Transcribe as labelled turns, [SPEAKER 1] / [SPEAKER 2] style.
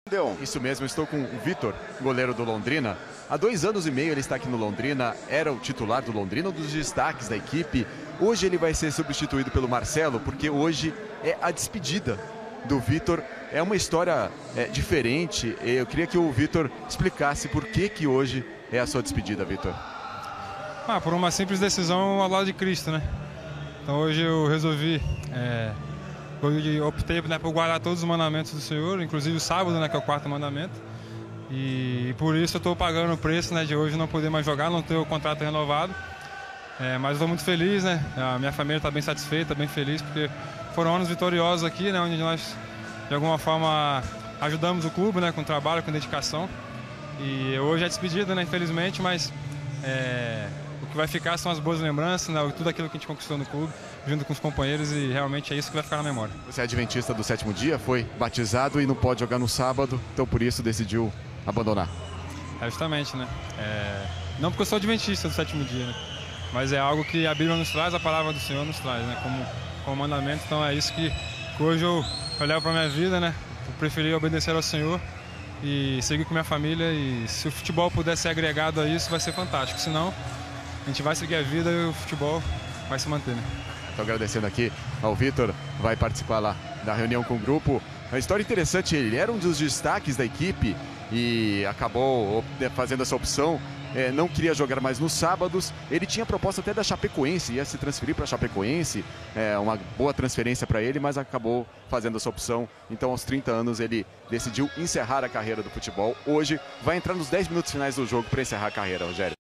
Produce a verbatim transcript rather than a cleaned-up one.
[SPEAKER 1] Isso mesmo, eu estou com o Vitor, goleiro do Londrina. Há dois anos e meio ele está aqui no Londrina, era o titular do Londrina, um dos destaques da equipe. Hoje ele vai ser substituído pelo Marcelo, porque hoje é a despedida do Vitor. É uma história é, diferente. Eu queria que o Vitor explicasse por que que hoje é a sua despedida, Vitor.
[SPEAKER 2] Ah, por uma simples decisão ao lado de Cristo, né? Então hoje eu resolvi... É... Eu optei, né, por guardar todos os mandamentos do Senhor, inclusive o sábado, né, que é o quarto mandamento. E por isso eu estou pagando o preço, né, de hoje não poder mais jogar, não ter o contrato renovado. É, mas estou muito feliz, né? A minha família está bem satisfeita, bem feliz, porque foram anos vitoriosos aqui, né, onde nós, de alguma forma, ajudamos o clube, né, com trabalho, com dedicação. E hoje é despedida, né, infelizmente, mas é, o que vai ficar são as boas lembranças, né, tudo aquilo que a gente conquistou no clube, junto com os companheiros, e realmente é isso que vai ficar na memória.
[SPEAKER 1] Você é adventista do sétimo dia, foi batizado e não pode jogar no sábado, então por isso decidiu abandonar.
[SPEAKER 2] É justamente, né? É... Não porque eu sou adventista do sétimo dia, né? Mas é algo que a Bíblia nos traz, a palavra do Senhor nos traz, né? Como, como mandamento, então é isso que, que hoje eu, eu levo para minha vida, né? Eu preferi obedecer ao Senhor e seguir com minha família, e se o futebol puder ser agregado a isso, vai ser fantástico. Senão, a gente vai seguir a vida e o futebol vai se manter, né?
[SPEAKER 1] Estou agradecendo aqui ao Vitor, vai participar lá da reunião com o grupo. Uma história interessante, ele era um dos destaques da equipe e acabou fazendo essa opção. É, não queria jogar mais nos sábados. Ele tinha proposta até da Chapecoense, ia se transferir para a Chapecoense, é, uma boa transferência para ele, mas acabou fazendo essa opção. Então, aos trinta anos, ele decidiu encerrar a carreira do futebol. Hoje vai entrar nos dez minutos finais do jogo para encerrar a carreira, Rogério.